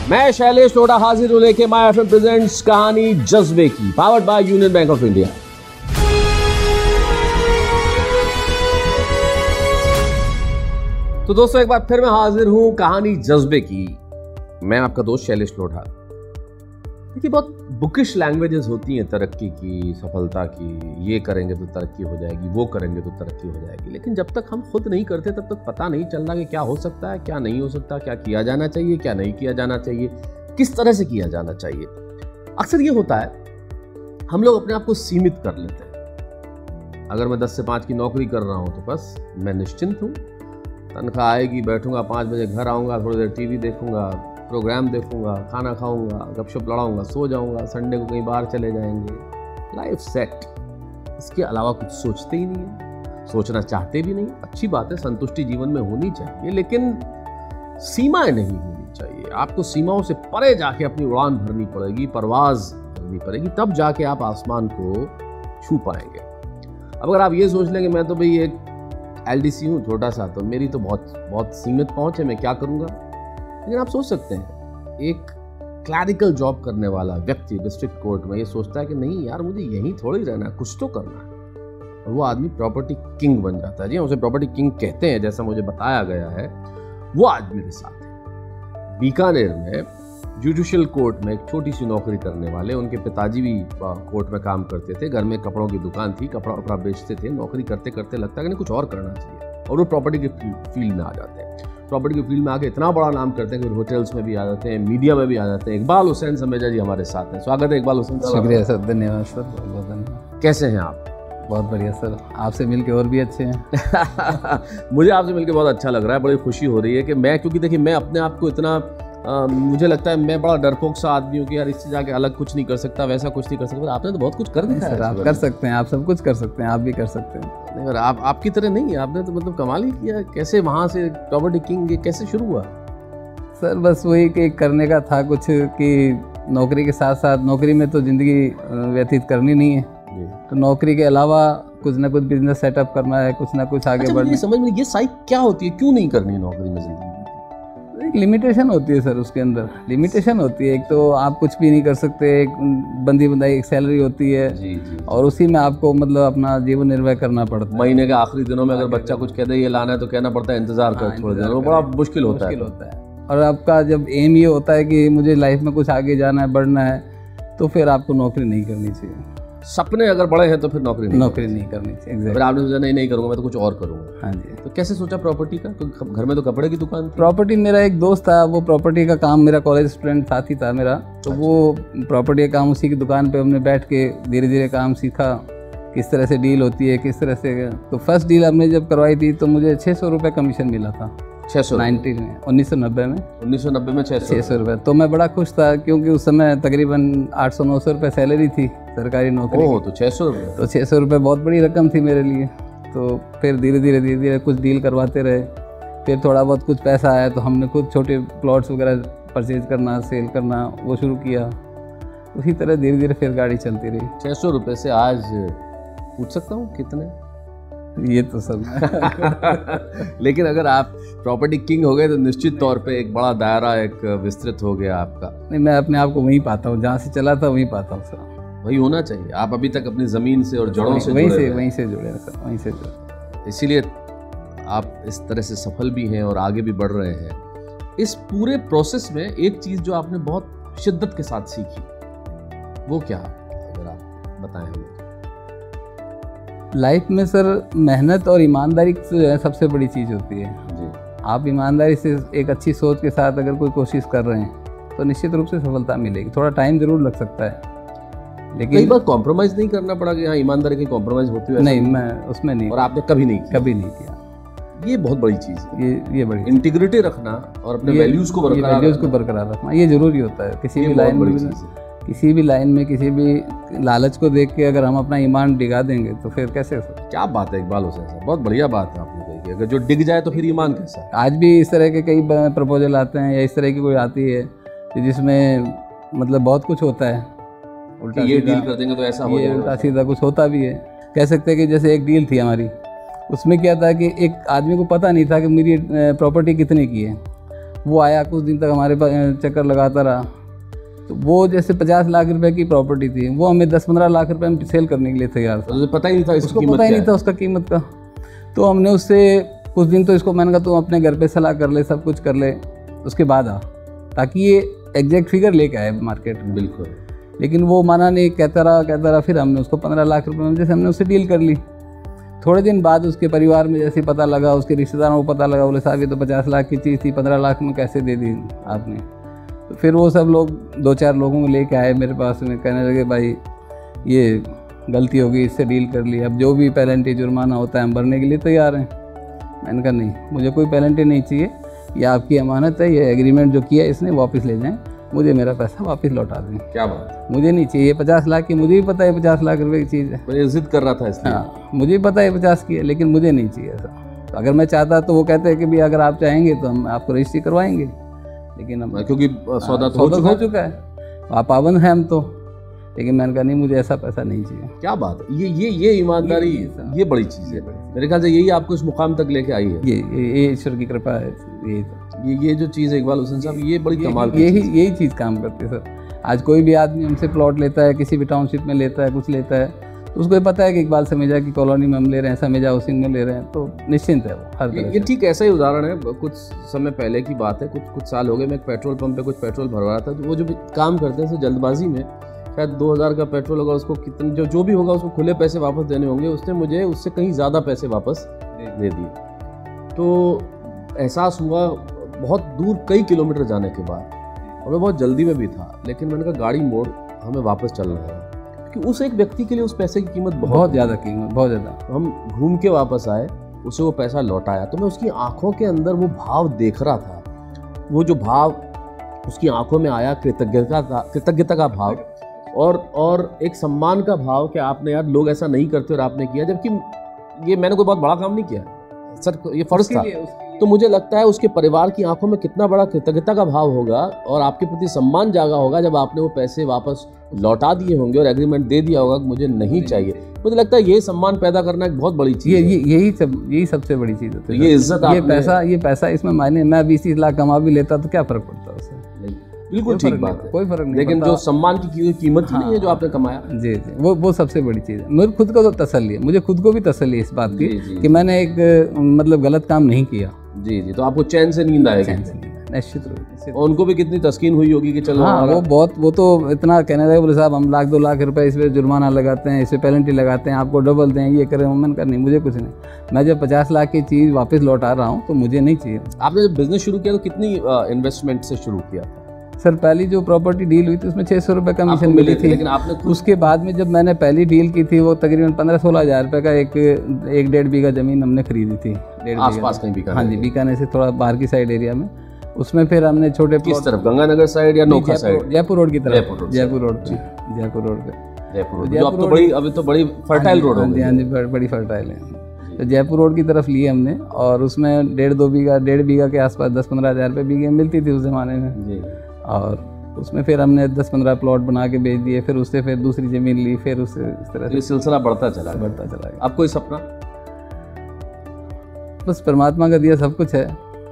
मैं शैलेश लोढ़ा हाजिर हूं लेके माय एफएम प्रेजेंट्स कहानी जज्बे की, powered by Union Bank of India. तो दोस्तों एक बार फिर मैं हाजिर हूं कहानी जज्बे की। मैं आपका दोस्त शैलेश लोढ़ा। देखिए, बहुत बुकिश लैंग्वेजेस होती हैं तरक्की की, सफलता की। ये करेंगे तो तरक्की हो जाएगी, वो करेंगे तो तरक्की हो जाएगी। लेकिन जब तक हम खुद नहीं करते तब तक पता नहीं चल रहा कि क्या हो सकता है, क्या नहीं हो सकता, क्या किया जाना चाहिए, क्या नहीं किया जाना चाहिए, किस तरह से किया जाना चाहिए। अक्सर ये होता है, हम लोग अपने आप को सीमित कर लेते हैं। अगर मैं 10 से 5 की नौकरी कर रहा हूँ तो बस मैं निश्चिंत हूँ, तनख्वाह आएगी, बैठूंगा, 5 बजे घर आऊँगा, थोड़ी देर टीवी देखूंगा, प्रोग्राम देखूंगा, खाना खाऊंगा, गपशप लड़ाऊंगा, सो जाऊंगा, संडे को कहीं बाहर चले जाएंगे, लाइफ सेट। इसके अलावा कुछ सोचते ही नहीं है, सोचना चाहते भी नहीं। अच्छी बात है, संतुष्टि जीवन में होनी चाहिए, लेकिन सीमाएं नहीं होनी चाहिए। आपको सीमाओं से परे जाके अपनी उड़ान भरनी पड़ेगी, परवाज करनी पड़ेगी, तब जाके आप आसमान को छू पाएंगे। अब अगर आप ये सोच लें कि मैं तो भाई एक LDC हूँ छोटा सा, तो मेरी तो बहुत सीमित पहुंच है, मैं क्या करूँगा। लेकिन आप सोच सकते हैं, एक क्लैरिकल जॉब करने वाला व्यक्ति डिस्ट्रिक्ट कोर्ट में ये सोचता है कि नहीं यार, मुझे यहीं थोड़ी रहना है, कुछ तो करना है, और वो आदमी प्रॉपर्टी किंग बन जाता है। जी, उसे प्रॉपर्टी किंग कहते हैं, जैसा मुझे बताया गया है। वो आज मेरे साथ है बीकानेर में जुडिशियल कोर्ट में एक छोटी सी नौकरी करने वाले। उनके पिताजी भी कोर्ट में काम करते थे, घर में कपड़ों की दुकान थी, कपड़ा बेचते थे। नौकरी करते करते लगता है कि कुछ और करना चाहिए, और वो प्रॉपर्टी के फील्ड में आ जाते हैं। प्रॉपर्टी के फील्ड में आके इतना बड़ा नाम करते हैं कि होटल्स में भी आ जाते हैं, मीडिया में भी आ जाते हैं। इकबाल हुसैन समेजा जी हमारे साथ हैं। स्वागत है इकबाल हुसैन। शुक्रिया सर, धन्यवाद सर, बहुत धन्यवाद। कैसे हैं आप? बहुत बढ़िया सर, आपसे मिलके और भी अच्छे हैं। मुझे आपसे मिलके बहुत अच्छा लग रहा है, बड़ी खुशी हो रही है कि मैं, क्योंकि देखिए मैं अपने आप को इतना मुझे लगता है मैं बड़ा डरपोक सा आदमी हूँ कि यार इससे जाके अलग कुछ नहीं कर सकता, वैसा कुछ नहीं कर सकता। आपने तो बहुत कुछ कर दिया सर। आप कर सकते हैं, आप सब कुछ कर सकते हैं, आप भी कर सकते हैं। नहीं, आप आपकी तरह नहीं, आपने तो मतलब कमाल ही किया। कैसे वहाँ से प्रॉपर्टी किंग ये कैसे शुरू हुआ? सर बस वही कि करने का था कुछ, कि नौकरी के साथ साथ, नौकरी में तो ज़िंदगी व्यतीत करनी नहीं है, तो नौकरी के अलावा कुछ ना कुछ बिजनेस सेटअप करना है, कुछ ना कुछ आगे बढ़ना। समझ में ये साइक क्या होती है, क्यों नहीं करनी है नौकरी में जिंदगी? एक लिमिटेशन होती है सर, उसके अंदर लिमिटेशन होती है। एक तो आप कुछ भी नहीं कर सकते, एक बंदी बंदाई एक सैलरी होती है जी, और उसी में आपको मतलब अपना जीवन निर्वाह करना पड़ता है। महीने के आखिरी दिनों में अगर बच्चा कुछ कहता है ये लाना है तो कहना पड़ता है इंतजार कर थोड़े दिन, वो बड़ा मुश्किल होता है। और आपका जब एम ये होता है कि मुझे लाइफ में कुछ आगे जाना है, बढ़ना है, तो फिर आपको नौकरी नहीं करनी चाहिए। सपने अगर बड़े हैं तो फिर नौकरी नहीं करनी चाहिए। फिर आपने सोचा नहीं करूँगा, मैं तो कुछ और करूँगा। हाँ जी। तो कैसे सोचा प्रॉपर्टी का? तो घर में तो कपड़े की दुकान थी। प्रॉपर्टी, मेरा एक दोस्त था, वो प्रॉपर्टी का काम, मेरा कॉलेज स्टूडेंट साथी था मेरा, तो वो प्रॉपर्टी का काम, उसी की दुकान पे हमने बैठ के धीरे धीरे काम सीखा, किस तरह से डील होती है, किस तरह से। तो फर्स्ट डील हमने जब करवाई थी तो मुझे 600 रुपये कमीशन मिला था। 1990 में 600 रुपये। तो मैं बड़ा खुश था, क्योंकि उस समय तकरीबन 800-900 रुपये सैलरी थी सरकारी नौकरी। ओह, तो 600 रुपये, तो 600 रुपये बहुत बड़ी रकम थी मेरे लिए। तो फिर धीरे धीरे कुछ डील करवाते रहे। फिर थोड़ा बहुत कुछ पैसा आया तो हमने खुद छोटे प्लॉट्स वगैरह परचेज करना, सेल करना, वो शुरू किया। उसी तरह धीरे धीरे फिर गाड़ी चलती रही। 600 रुपये से आज पूछ सकता हूँ कितने? ये तो सब लेकिन अगर आप प्रॉपर्टी किंग हो गए तो निश्चित तौर पे एक बड़ा दायरा एक विस्तृत हो गया आपका। नहीं, मैं अपने आप को वहीं पाता हूँ, जहाँ से चला था वहीं पाता हूँ सर। वही होना चाहिए। आप अभी तक अपनी ज़मीन से और जड़ों से वहीं से जुड़े हैं सर, वहीं से जुड़े। इसीलिए आप इस तरह से सफल भी हैं और आगे भी बढ़ रहे हैं। इस पूरे प्रोसेस में एक चीज़ जो आपने बहुत शिद्दत के साथ सीखी, वो क्या, अगर आप बताएं हमें? लाइफ में सर मेहनत और ईमानदारी जो है सबसे बड़ी चीज़ होती है जी। आप ईमानदारी से एक अच्छी सोच के साथ अगर कोई कोशिश कर रहे हैं तो निश्चित रूप से सफलता मिलेगी। थोड़ा टाइम जरूर लग सकता है, लेकिन कई बार कॉम्प्रोमाइज़ नहीं करना पड़ा कि हाँ ईमानदारी की कॉम्प्रोमाइज़ होती है? नहीं, मैं उसमें नहीं। और आपने कभी नहीं किया। ये बहुत बड़ी चीज़ है, ये बड़ी इंटीग्रिटी रखना और अपने वैल्यूज़ को बरकरार रखना, ये जरूरी होता है किसी भी लाइन में। किसी भी लाइन में किसी भी लालच को देख के अगर हम अपना ईमान डिगा देंगे तो फिर कैसे? क्या बात है इकबाल हुसैन साहब, बहुत बढ़िया बात है आपने कही। अगर जो डिग जाए तो फिर ईमान कैसा? आज भी इस तरह के कई प्रपोजल आते हैं या इस तरह की कोई आती है जिसमें मतलब बहुत कुछ होता है, उल्टा ये डील कर देंगे तो ऐसा हो जाएगा, उल्टा सीधा कुछ होता भी है। कह सकते हैं कि जैसे एक डील थी हमारी, उसमें क्या था कि एक आदमी को पता नहीं था कि मेरी प्रॉपर्टी कितने की है। वो आया, कुछ दिन तक हमारे चक्कर लगाता रहा। तो वो जैसे 50 लाख रुपए की प्रॉपर्टी थी, वो हमें 10-15 लाख रुपए में सेल करने के लिए तैयार था। तो पता ही नहीं था, उसको पता ही नहीं था उसका कीमत का। तो हमने उससे कुछ दिन तो इसको मैंने कहा तुम अपने घर पे सलाह कर ले, सब कुछ कर ले, उसके बाद आ, ताकि ये एग्जैक्ट फिगर लेके आए मार्केट में। बिल्कुल। लेकिन वो माना नहीं, कहता रहा। फिर हमने उसको 15 लाख रुपए में जैसे हमने उससे डील कर ली। थोड़े दिन बाद उसके परिवार में जैसे पता लगा, उसके रिश्तेदारों को पता लगा, बोले साहब ये तो 50 लाख की चीज़ थी, 15 लाख में कैसे दे दी आपने। तो फिर वो सब लोग 2-4 लोगों को लेके आए मेरे पास में, कहने लगे भाई ये गलती हो गई, इससे डील कर ली, अब जो भी पेनल्टी जुर्माना होता है हम भरने के लिए तैयार हैं। मैंने कहा नहीं, मुझे कोई पेनल्टी नहीं चाहिए, ये आपकी अमानत है, ये एग्रीमेंट जो किया इसने वापस ले जाएं, मुझे मेरा पैसा वापस लौटा दें। क्या बात, मुझे नहीं चाहिए 50 लाख की, मुझे भी पता है 50 लाख रुपए की चीज़ है, मैं जिद कर रहा था इसलिए। हाँ मुझे भी पता है 50 की है, लेकिन मुझे नहीं चाहिए ऐसा। तो अगर मैं चाहता तो वो कहते हैं कि भी अगर आप चाहेंगे तो हम आपको रजिस्ट्री करवाएंगे, लेकिन हम क्योंकि सौदा तो हो चुका है, आप पाबंद हैं हम तो। लेकिन मैंने कहा नहीं, मुझे ऐसा पैसा नहीं चाहिए। क्या बात है, ये ईमानदारी, ये बड़ी चीज़ है। मेरे ख्याल से यही आपको इस मुकाम तक लेके आई है। ये ईश्वर की कृपा है। ये जो चीज़ है इकबाल हुसैन साहब, ये बड़ी कमाल की यही चीज़ काम करती है सर। आज कोई भी आदमी हमसे प्लॉट लेता है, किसी भी टाउनशिप में लेता है, कुछ लेता है, तो उसको ये पता है कि इकबाल समेजा की कॉलोनी में हम ले रहे हैं, समेजा हाउसिंग में ले रहे हैं, तो निश्चिंत है वो हर तरह ये ठीक ऐसा ही उदाहरण है। कुछ समय पहले की बात है, कुछ साल हो गए, मैं एक पेट्रोल पंप पे कुछ पेट्रोल भरवा रहा था। तो वो जो काम करते हैं जल्दबाजी में, शायद 2000 का पेट्रोल होगा, उसको कितने जो भी होगा उसको खुले पैसे वापस देने होंगे, उसने मुझे उससे कहीं ज़्यादा पैसे वापस दे दिए। तो एहसास हुआ बहुत दूर, कई किलोमीटर जाने के बाद, और मैं बहुत जल्दी में भी था, लेकिन मैंने कहा गाड़ी मोड़, हमें वापस चलना है, क्योंकि उस एक व्यक्ति के लिए उस पैसे की कीमत बहुत ज़्यादा कीमत, बहुत ज़्यादा। हम घूम के वापस आए, उसे वो पैसा लौटाया, तो मैं उसकी आंखों के अंदर वो भाव देख रहा था। वो जो भाव उसकी आंखों में आया, कृतज्ञता का भाव और एक सम्मान का भाव कि आपने, यार लोग ऐसा नहीं करते और आपने किया, जबकि ये मैंने कोई बहुत बड़ा काम नहीं किया सर, ये फर्ज था। तो मुझे लगता है उसके परिवार की आंखों में कितना बड़ा कृतज्ञता का भाव होगा और आपके प्रति सम्मान जागा होगा जब आपने वो पैसे वापस लौटा दिए होंगे और एग्रीमेंट दे दिया होगा कि मुझे नहीं चाहिए। मुझे लगता है ये सम्मान पैदा करना एक बहुत बड़ी चीज़ है। यही सबसे बड़ी चीज़ होती है। ये इज्जत, ये पैसा इसमें मायने, मैं 20-30 लाख कमा भी लेता तो क्या फर्क पड़ता है उससे? बिल्कुल ठीक बात है, कोई फर्क नहीं। लेकिन जो सम्मान की कीमत ही नहीं है जो आपने कमाया। जी, वो सबसे बड़ी चीज़ है। मुझे खुद को तो तसल्ली है, मुझे खुद को भी तसल्ली है इस बात की कि मैंने एक मतलब गलत काम नहीं किया। जी, तो आपको चैन से नींद आएगी निश्चित रूप से। और उनको भी कितनी तस्कीन हुई होगी कि चलो। हाँ, वो तो इतना कहने लगे, बोले साहब हम 1-2 लाख रुपए इस पर जुर्माना लगाते हैं, इस पर पेनल्टी लगाते हैं, आपको डबल दें, ये करें। मैंने कहा नहीं, मुझे कुछ नहीं, मैं जब 50 लाख की चीज़ वापस लौटा रहा हूँ तो मुझे नहीं चाहिए। आपने जब बिजनेस शुरू किया तो कितनी इन्वेस्टमेंट से शुरू किया? सर पहली जो प्रॉपर्टी डील हुई थी उसमें 600 रुपये कमीशन मिली थी, लेकिन आपने उसके बाद में जब मैंने पहली डील की थी वो तकरीबन 15-16 हज़ार रुपये का एक 1.5 बीघा ज़मीन हमने खरीदी थी आसपास कहीं बीकानेर। हाँ जी, बीकानेर से थोड़ा बाहर की साइड एरिया में। उसमें फिर हमने छोटे किस तरफ, गंगानगर साइड या नोखा साइड? जयपुर रोड की तरफ। जयपुर रोड पे जो अब तो बड़ी, अभी तो बड़ी फर्टाइल रोड हो गई। हाँ जी, बड़ी फर्टाइल है। तो जयपुर रोड की तरफ लिए हमने, और उसमें 1.5 बीघा के आसपास 10-15 हज़ार रुपये बीघे मिलती थी उस ज़माने में। और उसमें फिर हमने 10-15 प्लॉट बना के बेच दिए, फिर उससे फिर दूसरी ज़मीन ली, फिर उससे इस तरह से सिलसिला बढ़ता चला गया। अब कोई सपना? बस परमात्मा का दिया सब कुछ है।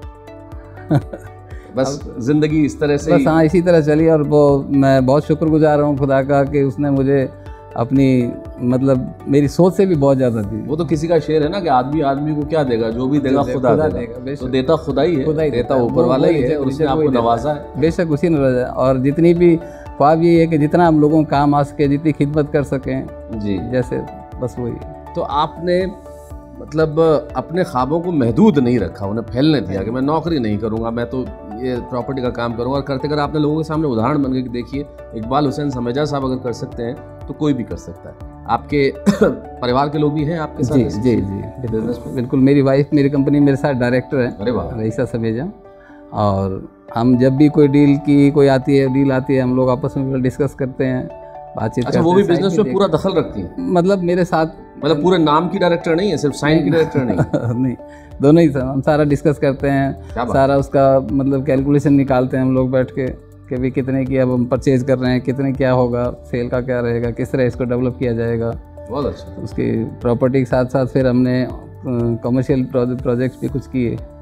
बस जिंदगी इस तरह से, बस हाँ इसी तरह चली। और वो मैं बहुत शुक्रगुजार हूँ खुदा का कि उसने मुझे अपनी, मतलब मेरी सोच से भी बहुत ज़्यादा दी। वो तो किसी का शेर है ना कि आदमी को क्या देगा, जो भी देगा खुदा देगा। तो देता खुदा ही है, देता ऊपर वाला ही है, और उसने आपको नवाजा है। बेशक उसी ने नवाजा। और जितनी भी ख्वाब ये है कि जितना हम लोगों को काम आ सके, जितनी खिदमत कर सकें जी, जैसे बस वही। तो आपने मतलब अपने ख्वाबों को महदूद नहीं रखा, उन्हें फैलने दिया कि मैं नौकरी नहीं करूंगा, मैं तो ये प्रॉपर्टी का काम करूंगा। और करते करते आपने लोगों के सामने उदाहरण बन गए कि देखिए इकबाल हुसैन समेजा साहब अगर कर सकते हैं तो कोई भी कर सकता है। आपके परिवार के लोग भी हैं आपके साथ? जी, बिल्कुल। मेरी वाइफ मेरी कंपनी मेरे साथ डायरेक्टर है, अरे वाह, रईसा समेजा। और हम जब भी कोई डील आती है हम लोग आपस में डिस्कस करते हैं, बातचीत। अच्छा, वो भी बिजनेस में पूरा दखल रखती हैं? मतलब मेरे साथ, मतलब पूरे नाम की डायरेक्टर नहीं है, सिर्फ साइन की डायरेक्टर नहीं? नहीं, दोनों ही। हम सारा डिस्कस करते हैं, सारा उसका मतलब कैलकुलेशन निकालते हैं हम लोग बैठ के कि भी कितने की अब हम परचेज कर रहे हैं, कितने क्या होगा, सेल का क्या रहेगा, किस तरह इसको डेवलप किया जाएगा। बहुत अच्छा। उसकी प्रॉपर्टी के साथ साथ फिर हमने कमर्शियल प्रोजेक्ट्स भी कुछ किए,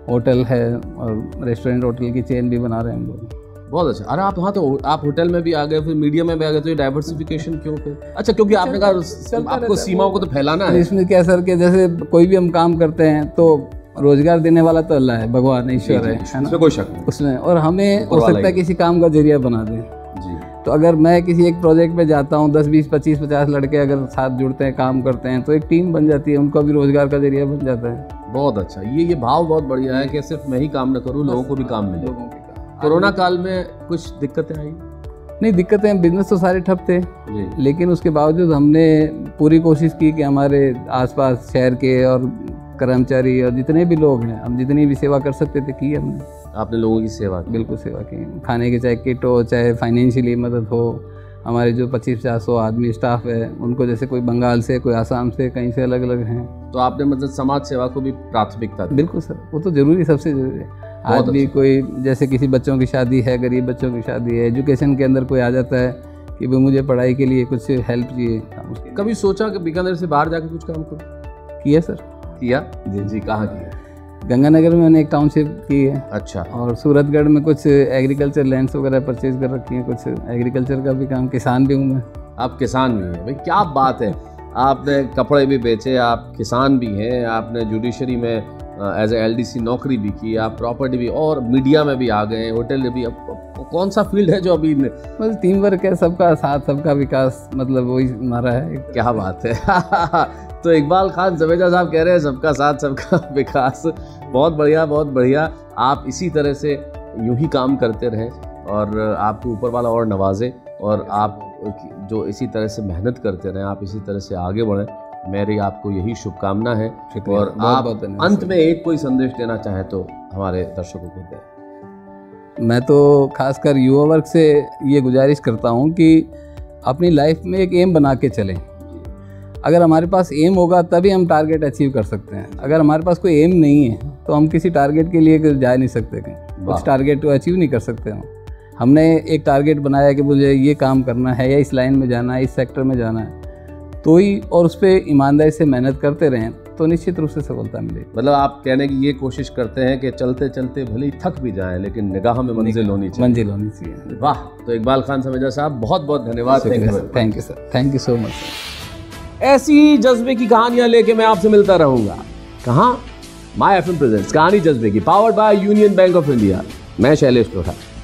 होटल है और रेस्टोरेंट होटल की चेन भी बना रहे हैं हम लोग। बहुत अच्छा। अरे आप, हाँ, तो आप होटल में भी आ गए, फिर मीडिया में भी आ गए, तो ये डाइवर्सिफिकेशन क्यों फिर? अच्छा, क्योंकि आपने कहा आपको सीमाओं को तो फैलाना है। इसमें क्या सर कि जैसे कोई भी हम काम करते हैं तो रोजगार देने वाला तो अल्लाह है, भगवान ईश्वर है ना, उसमें कोई शक नहीं उसमें, और हमें हो सकता है किसी काम का जरिया बना दें जी। तो अगर मैं किसी एक प्रोजेक्ट पे जाता हूँ, 10 20 25 50 लड़के अगर साथ जुड़ते हैं, काम करते हैं, तो एक टीम बन जाती है, उनका भी रोजगार का जरिया बन जाता है। बहुत अच्छा, ये भाव बहुत बढ़िया है कि सिर्फ मैं ही काम न करूँ, लोगों को भी काम मिले। कोरोना काल में कुछ दिक्कतें आई? नहीं, दिक्कतें, बिजनेस तो सारे ठप थे, लेकिन उसके बावजूद हमने पूरी कोशिश की कि हमारे आसपास शहर के और कर्मचारी और जितने भी लोग हैं, हम जितनी भी सेवा कर सकते थे की हमने। आपने लोगों की सेवा की? बिल्कुल सेवा की, खाने की चाहे किट हो, चाहे फाइनेंशियली मदद हो। हमारे जो 25-50 आदमी स्टाफ है, उनको जैसे कोई बंगाल से, कोई आसाम से, कहीं से अलग अलग हैं, तो आपने मतलब समाज सेवा को भी प्राथमिकता दी? बिल्कुल सर, वो तो जरूरी, सबसे जरूरी है। आज भी कोई जैसे किसी बच्चों की शादी है, गरीब बच्चों की शादी है, एजुकेशन के अंदर कोई आ जाता है कि भाई मुझे पढ़ाई के लिए कुछ हेल्प चाहिए, कभी सोचा कि बीकानेर से बाहर जाकर कुछ काम करो? किया सर, किया जी। कहाँ किया? गंगानगर में मैंने एक टाउनशिप की है। अच्छा। और सूरतगढ़ में कुछ एग्रीकल्चर लैंड्स वगैरह परचेज कर रखी हैं, कुछ एग्रीकल्चर का भी काम, किसान भी हूँ मैं। आप किसान भी हैं? भाई क्या बात है, आपने कपड़े भी बेचे, आप किसान भी हैं, आपने जुडिशरी में एज ए LDC नौकरी भी की, आप प्रॉपर्टी भी, और मीडिया में भी आ गए, होटल में भी। अब कौन सा फील्ड है जो अभी? बस टीम वर्क है, सबका साथ, सबका विकास, मतलब वही हमारा है। क्या बात है। तो इकबाल खान जवेजा साहब कह रहे हैं सबका साथ सबका विकास। बहुत बढ़िया, बहुत बढ़िया। आप इसी तरह से यूं ही काम करते रहें और आपको ऊपर वाला और नवाजे, और आप जो इसी तरह से मेहनत करते रहें, आप इसी तरह से आगे बढ़ें, मेरी आपको यही शुभकामना है। और आप अंत में एक कोई संदेश देना चाहें तो हमारे दर्शकों को दें। मैं तो खासकर युवा वर्ग से ये गुजारिश करता हूँ कि अपनी लाइफ में एक एम बना के चलें। अगर हमारे पास एम होगा तभी हम टारगेट अचीव कर सकते हैं। अगर हमारे पास कोई एम नहीं है तो हम किसी टारगेट के लिए जा नहीं सकते, कहीं उस टारगेट को अचीव नहीं कर सकते हम। हमने एक टारगेट बनाया कि मुझे ये काम करना है, या इस लाइन में जाना है, इस सेक्टर में जाना है, तो ही, और उस पर ईमानदारी से मेहनत करते रहें तो निश्चित रूप से सफलता मिलेगी। मतलब आप कहने की ये कोशिश करते हैं कि चलते चलते भले ही थक भी जाएं, लेकिन निगाह में मंजिल होनी चाहिए। मंजिल होनी चाहिए। वाह। तो इकबाल खान समेजा साहब, बहुत बहुत धन्यवाद। Thank you sir, thank you so much sir. ऐसी जज्बे की कहानियां लेके मैं आपसे मिलता रहूंगा। कहाँ? माय FM प्रेजेंट्स कहानी जज्बे की, powered by Union Bank of India. मैं शैलेश लोढ़ा।